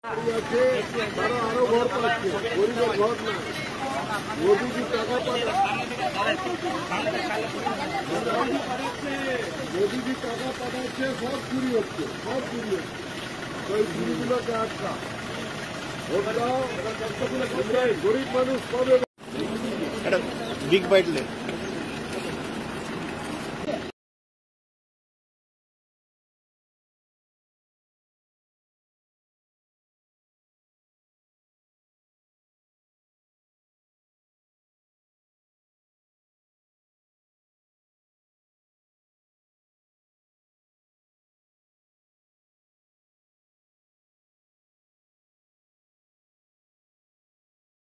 তারা আরো ঘর পাচ্ছে, গরিবের ঘর না। মোদিজি টাকা পাঠাচ্ছে, সব চুরি হচ্ছে, সব চুরি হচ্ছে। ওই চুরিগুলোকে আটকা ভোট দাও, গরিব মানুষ কবে বিগ বাইট